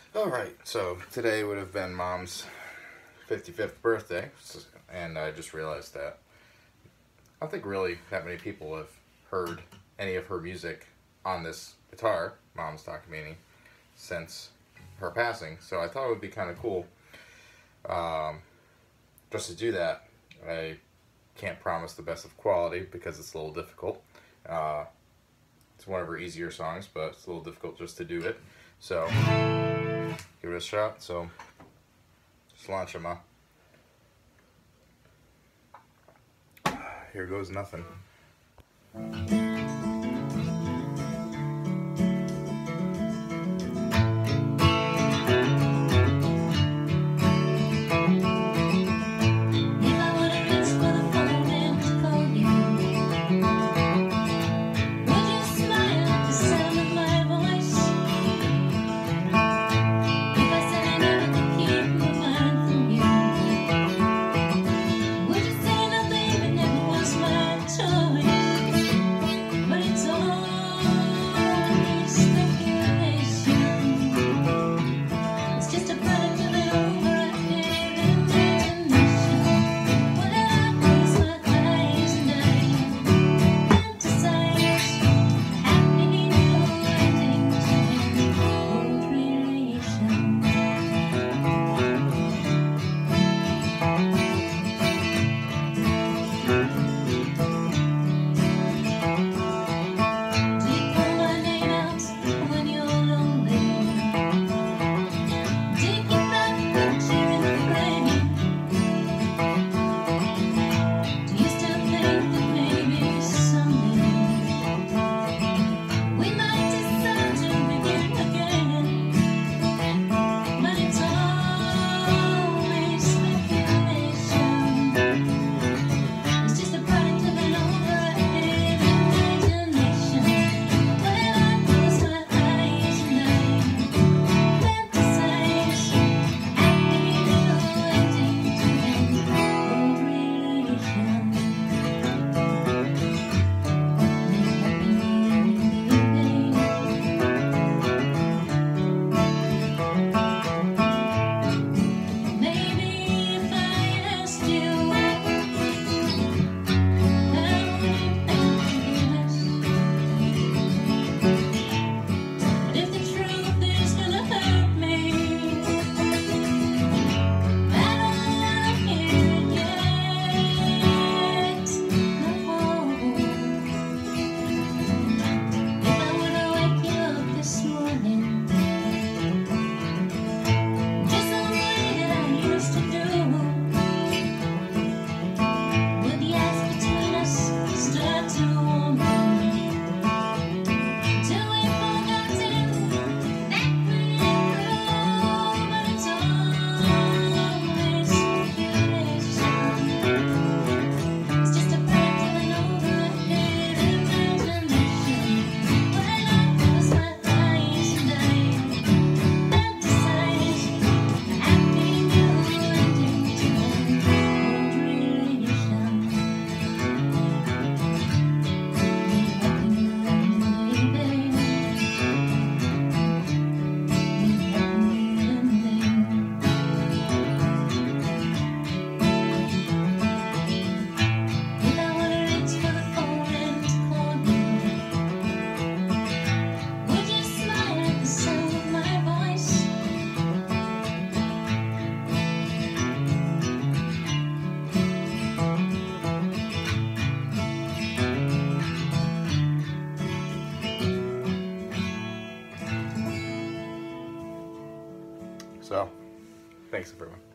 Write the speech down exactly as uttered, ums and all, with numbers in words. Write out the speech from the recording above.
Alright, so today would have been Mom's fifty-fifth birthday, and I just realized that I don't think really that many people have heard any of her music on this guitar, Mom's Takamine, since her passing, so I thought it would be kind of cool um, just to do that. I can't promise the best of quality because it's a little difficult. Uh, it's one of her easier songs, but it's a little difficult just to do it. So, give it a shot. So, just launch them up. Here goes nothing. So, thanks everyone.